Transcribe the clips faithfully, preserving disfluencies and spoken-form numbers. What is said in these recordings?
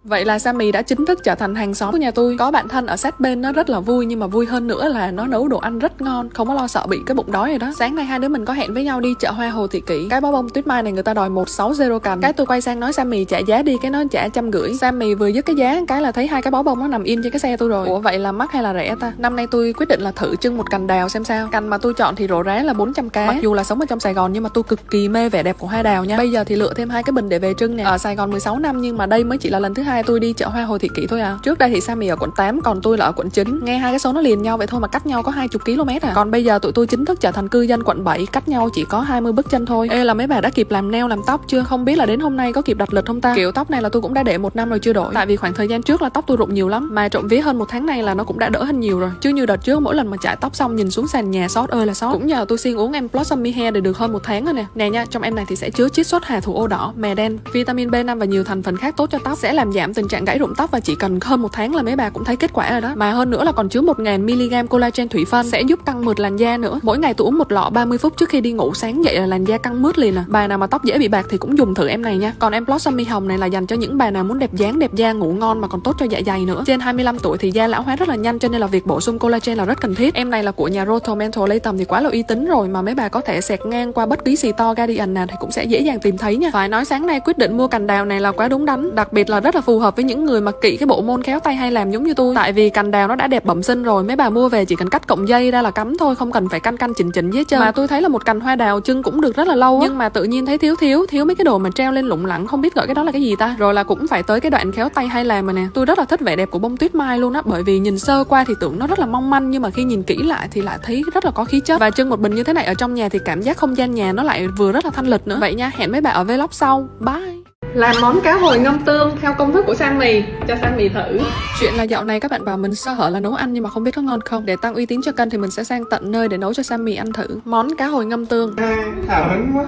Vậy là Sammy đã chính thức trở thành hàng xóm của nhà tôi. Có bạn thân ở sát bên nó rất là vui, nhưng mà vui hơn nữa là nó nấu đồ ăn rất ngon, không có lo sợ bị cái bụng đói rồi đó. Sáng nay hai đứa mình có hẹn với nhau đi chợ hoa Hồ Thị Kỷ. Cái bó bông tuyết mai này người ta đòi một sáu không cành. Cái tôi quay sang nói Sammy trả giá đi, cái nó trả trăm rưỡi. Sammy vừa dứt cái giá cái là thấy hai cái bó bông nó nằm in trên cái xe tôi rồi. Ủa vậy là mắc hay là rẻ ta? Năm nay tôi quyết định là thử trưng một cành đào xem sao. Cành mà tôi chọn thì rổ rá là bốn trăm k. Mặc dù là sống ở trong Sài Gòn nhưng mà tôi cực kỳ mê vẻ đẹp của hoa đào nha. Bây giờ thì lựa thêm hai cái bình để về trưng nè. Ở Sài Gòn mười sáu năm nhưng mà đây mới chỉ là lần thứ hai tôi đi chợ hoa Hồ Thị Kỷ thôi à. Trước đây thì Sammy ở quận tám, còn tôi là ở quận chín. Nghe hai cái số nó liền nhau vậy thôi mà cách nhau có hai mươi ki lô mét à. Còn bây giờ tụi tôi chính thức trở thành cư dân quận bảy, cách nhau chỉ có hai mươi bước chân thôi. Ê là mấy bà đã kịp làm nail làm tóc chưa? Không biết là đến hôm nay có kịp đặt lịch không ta? Kiểu tóc này là tôi cũng đã để một năm rồi chưa đổi. Tại vì khoảng thời gian trước là tóc tôi rụng nhiều lắm, mà trộm vía hơn một tháng này là nó cũng đã đỡ hơn nhiều rồi. Chứ như đợt trước mỗi lần mà chải tóc xong nhìn xuống sàn nhà xót ơi là xót. Cũng nhờ tôi xuyên uống em Blossom Me Hair để được hơn một tháng rồi nè. Nè nha, trong em này thì sẽ chứa chiết xuất hà thủ ô đỏ, mè đen, vitamin B năm và nhiều thành phần khác tốt cho tóc, sẽ làm giảm tình trạng gãy rụng tóc và chỉ cần hơn một tháng là mấy bà cũng thấy kết quả rồi đó. Mà hơn nữa là còn chứa một nghìn mi-li-gam collagen thủy phân, sẽ giúp căng mượt làn da nữa. Mỗi ngày tôi uống một lọ ba mươi phút trước khi đi ngủ, sáng dậy là làn da căng mướt liền à. Bà nào mà tóc dễ bị bạc thì cũng dùng thử em này nha. Còn em Blossom Me hồng này là dành cho những bà nào muốn đẹp dáng, đẹp da, ngủ ngon mà còn tốt cho dạ dày nữa. Trên hai mươi lăm tuổi thì da lão hóa rất là nhanh, cho nên là việc bổ sung collagen là rất cần thiết. Em này là của nhà Rothel Menthol lấy tầm thì quá là uy tín rồi, mà mấy bà có thể xẹt ngang qua bất kỳ xì to Guardian nào thì cũng sẽ dễ dàng tìm thấy nha. Phải nói sáng nay quyết định mua cành đào này là quá đúng đắn, đặc biệt là rất là phù hợp với những người mà kỵ cái bộ môn khéo tay hay làm giống như tôi. Tại vì cành đào nó đã đẹp bẩm sinh rồi, mấy bà mua về chỉ cần cắt cọng dây ra là cắm thôi, không cần phải canh canh chỉnh chỉnh với trơn. Mà tôi thấy là một cành hoa đào trưng cũng được rất là lâu á, nhưng mà tự nhiên thấy thiếu thiếu thiếu mấy cái đồ mà treo lên lủng lẳng, không biết gọi cái đó là cái gì ta. Rồi là cũng phải tới cái đoạn khéo tay hay làm mà nè. Tôi rất là thích vẻ đẹp của bông tuyết mai luôn á, bởi vì nhìn sơ qua thì tưởng nó rất là mong manh, nhưng mà khi nhìn kỹ lại thì lại thấy rất là có khí chất. Và trưng một bình như thế này ở trong nhà thì cảm giác không gian nhà nó lại vừa rất là thanh lịch nữa. Vậy nha, hẹn mấy bà ở vlog sau. Bye. Làm món cá hồi ngâm tương theo công thức của Sammy, cho Sammy thử. Chuyện là dạo này các bạn bảo mình sơ hở là nấu ăn nhưng mà không biết có ngon không. Để tăng uy tín cho kênh thì mình sẽ sang tận nơi để nấu cho Sammy ăn thử món cá hồi ngâm tương. À, hào hứng quá.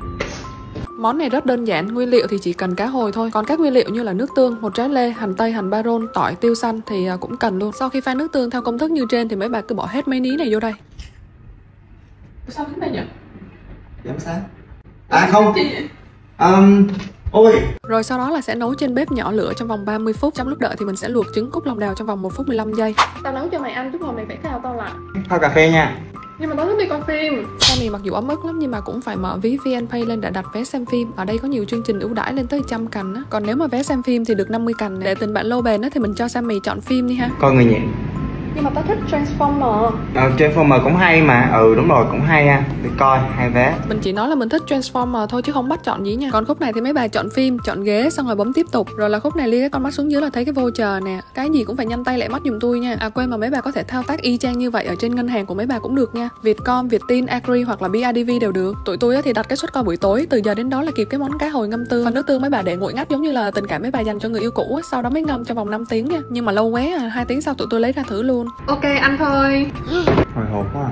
Món này rất đơn giản, nguyên liệu thì chỉ cần cá hồi thôi. Còn các nguyên liệu như là nước tương, một trái lê, hành tây, hành baron, tỏi, tiêu xanh thì cũng cần luôn. Sau khi pha nước tương theo công thức như trên thì mấy bà cứ bỏ hết mấy ní này vô đây. Sao thế này nhỉ? Giám sát. À không. Um, ôi. Rồi sau đó là sẽ nấu trên bếp nhỏ lửa trong vòng ba mươi phút. Trong lúc đợi thì mình sẽ luộc trứng cút lòng đào trong vòng một phút mười lăm giây. Tao nấu cho mày ăn chút hồi mày phải cào tao lại. Pha cà phê nha. Nhưng mà tao thích đi coi phim. Sammy mặc dù ấm ức lắm nhưng mà cũng phải mở ví VnPay lên để đặt vé xem phim. Ở đây có nhiều chương trình ưu đãi lên tới trăm cành á. Còn nếu mà vé xem phim thì được năm mươi cành này. Để tình bạn lâu bền á thì mình cho Sammy chọn phim đi ha. Coi người nhện. Nhưng mà tao thích Transformer. Ờ, Transformer cũng hay mà. Ừ đúng rồi, cũng hay ha. Đi coi, hai vé. Mình chỉ nói là mình thích Transformer thôi chứ không bắt chọn gì nha. Còn khúc này thì mấy bà chọn phim, chọn ghế xong rồi bấm tiếp tục. Rồi là khúc này lia cái con mắt xuống dưới là thấy cái voucher nè. Cái gì cũng phải nhanh tay lẹ mắt giùm tôi nha. À quên mà mấy bà có thể thao tác y chang như vậy ở trên ngân hàng của mấy bà cũng được nha. Vietcom, Vietin, Agri hoặc là bê i đê vê đều được. Tụi tôi thì đặt cái suất coi buổi tối, từ giờ đến đó là kịp cái món cá hồi ngâm tương. Phần nước tương mấy bà để nguội ngắt giống như là tình cảm mấy bà dành cho người yêu cũ, sau đó mới ngâm trong vòng năm tiếng nha. Nhưng mà lâu quá à, hai tiếng sau tụi tôi lấy ra thử luôn. Ok ăn thôi. Hồi hộp quá.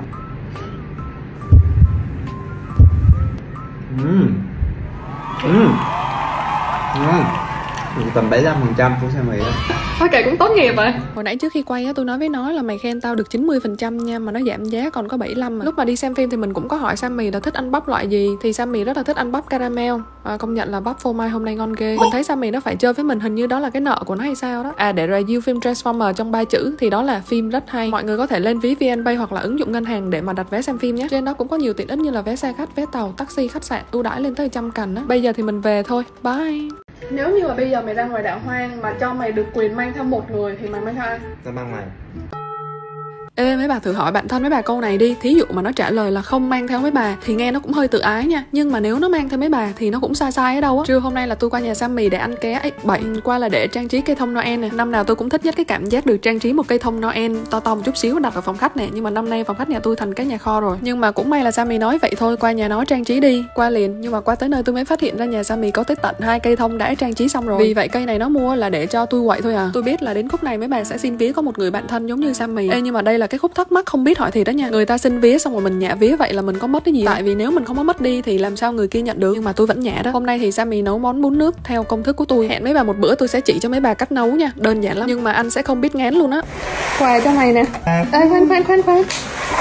Ừm. Ừm. Ngon. Được tầm bảy mươi lăm phần trăm của Sammy á. Thôi kệ cũng tốt nghiệp rồi. Hồi nãy trước khi quay á tôi nói với nó là mày khen tao được chín mươi phần trăm nha, mà nó giảm giá còn có bảy mươi lăm. Lúc mà đi xem phim thì mình cũng có hỏi Sammy là thích ăn bắp loại gì, thì Sammy rất là thích ăn bắp caramel. À, công nhận là bắp phô mai hôm nay ngon ghê. Mình thấy Sammy nó phải chơi với mình, hình như đó là cái nợ của nó hay sao đó. À để review phim Transformer trong ba chữ thì đó là phim rất hay. Mọi người có thể lên ví VnPay hoặc là ứng dụng ngân hàng để mà đặt vé xem phim nhé. Trên đó cũng có nhiều tiện ích như là vé xe khách, vé tàu, taxi, khách sạn ưu đãi lên tới trăm cành á. Bây giờ thì mình về thôi. Bye. Nếu như mà bây giờ mày ra ngoài đảo hoang mà cho mày được quyền mang theo một người thì mày mang theo ai? Tao mang mày. Ê mấy bà thử hỏi bạn thân mấy bà câu này đi. Thí dụ mà nó trả lời là không mang theo mấy bà thì nghe nó cũng hơi tự ái nha. Nhưng mà nếu nó mang theo mấy bà thì nó cũng sai sai ở đâu á. Trưa hôm nay là tôi qua nhà Sammy để ăn ké x bảy. Qua là để trang trí cây thông Noel nè. Năm nào tôi cũng thích nhất cái cảm giác được trang trí một cây thông Noel to to một chút xíu đặt ở phòng khách nè. Nhưng mà năm nay phòng khách nhà tôi thành cái nhà kho rồi. Nhưng mà cũng may là Sammy nói vậy thôi, qua nhà nó trang trí đi. Qua liền. Nhưng mà qua tới nơi tôi mới phát hiện ra nhà Sammy có tới tận hai cây thông đã trang trí xong rồi. Vì vậy cây này nó mua là để cho tôi quậy thôi à. Tôi biết là đến khúc này mấy bà sẽ xin vía có một người bạn thân giống như Sammy. Ê nhưng mà đây là cái khúc thắc mắc không biết hỏi thì đó nha. Người ta xin vía xong rồi mình nhả vía vậy là mình có mất cái gì? Tại vì nếu mình không có mất đi thì làm sao người kia nhận được? Nhưng mà tôi vẫn nhả đó. Hôm nay thì Sammy nấu món bún nước theo công thức của tôi. Hẹn mấy bà một bữa tôi sẽ chỉ cho mấy bà cách nấu nha. Đơn giản lắm. Nhưng mà anh sẽ không biết ngán luôn á. Quà cho mày nè. Ê khoan khoan khoan khoan.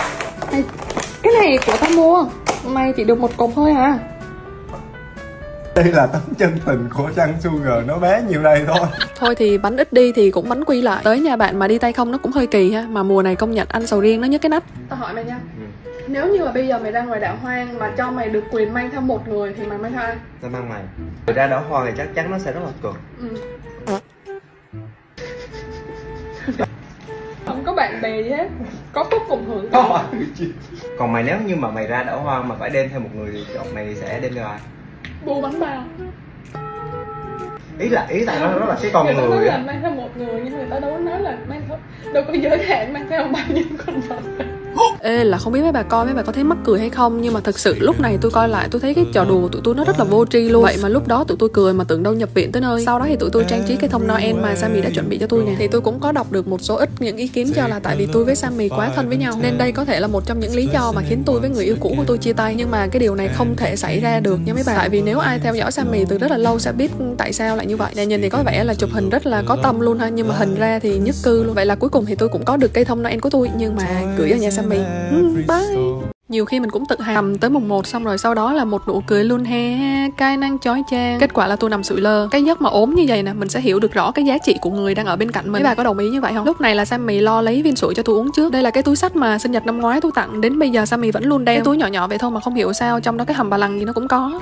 Cái này của tao mua. Mày chỉ được một cục thôi à. Đây là tấm chân tình của Trang Sugar, nó bé nhiều đây thôi. Thôi thì bánh ít đi thì cũng bánh quy lại. Tới nhà bạn mà đi tay không nó cũng hơi kỳ ha. Mà mùa này công nhận ăn sầu riêng nó nhức cái nách. Tao hỏi mày nha, ừ. Nếu như mà bây giờ mày ra ngoài đảo hoang mà cho mày được quyền mang theo một người thì mày mang theo ai? Tao mang mày. Rồi ra đảo hoang thì chắc chắn nó sẽ rất là cực. Ừ. Không có bạn bè gì hết, có phúc cùng hưởng. Còn mày, nếu như mà mày ra đảo hoang mà phải đem theo một người thì chọn mày sẽ đem theo ai? Bu bánh bao. Ý là ý tao nói đó là cái con người, người nói á. Là mang theo một người nhưng người ta đâu có nói là mang theo, đâu có giới hạn mang theo bao nhiêu con vật. Ê, là không biết mấy bà coi mấy bà có thấy mắc cười hay không, nhưng mà thực sự lúc này tôi coi lại tôi thấy cái trò đùa của tụi tôi nó rất là vô tri luôn. Vậy mà lúc đó tụi tôi cười mà tưởng đâu nhập viện tới nơi. Sau đó thì tụi tôi trang trí cái thông Noel mà Sammy đã chuẩn bị cho tôi nè. Thì tôi cũng có đọc được một số ít những ý kiến cho là tại vì tôi với Sammy quá thân với nhau nên đây có thể là một trong những lý do mà khiến tôi với người yêu cũ của tôi chia tay. Nhưng mà cái điều này không thể xảy ra được nha mấy bà. Tại vì nếu ai theo dõi Sammy từ rất là lâu sẽ biết tại sao lại như vậy. Nè, nhìn thì có vẻ là chụp hình rất là có tâm luôn ha, nhưng mà hình ra thì nhức cư luôn. Vậy là cuối cùng thì tôi cũng có được cây thông Noel của tôi nhưng mà gửi ở nhà Sammy. Bye. Nhiều khi mình cũng tự hàm tới mùng một xong rồi sau đó là một nụ cười luôn he, cay năng chói chang. Kết quả là tôi nằm sụi lơ. Cái giấc mà ốm như vậy nè, mình sẽ hiểu được rõ cái giá trị của người đang ở bên cạnh mình. Mấy bà có đồng ý như vậy không? Lúc này là Sammy lo lấy viên sủi cho tôi uống trước. Đây là cái túi xách mà sinh nhật năm ngoái tôi tặng, đến bây giờ Sammy vẫn luôn đeo. Cái túi nhỏ nhỏ vậy thôi mà không hiểu sao trong đó cái hầm bà lằng gì nó cũng có.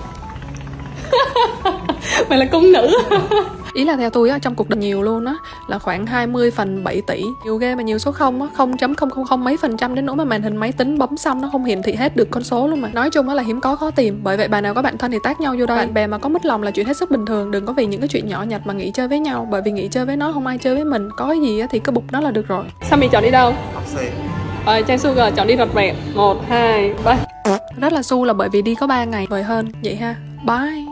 Mày là cung nữ. Ý là theo tôi á, trong cuộc đời nhiều luôn á, là khoảng hai mươi phần bảy tỷ. Nhiều ghê mà nhiều số không á, không chấm không không không mấy phần trăm đến nỗi mà màn hình máy tính bấm xong nó không hiển thị hết được con số luôn mà. Nói chung á là hiếm có khó tìm. Bởi vậy bà nào có bạn thân thì tag nhau vô đây. Bạn bè mà có mất lòng là chuyện hết sức bình thường. Đừng có vì những cái chuyện nhỏ nhặt mà nghỉ chơi với nhau. Bởi vì nghỉ chơi với nó không ai chơi với mình. Có cái gì á thì cứ bục nó là được rồi. Sammy chọn đi đâu? Học xe. Ờ, Trang Sugar chọn đi rạch rẹt. Một, hai, ba. Rất là su là bởi vì đi có ba ngày vời hơn. Vậy ha. Bye.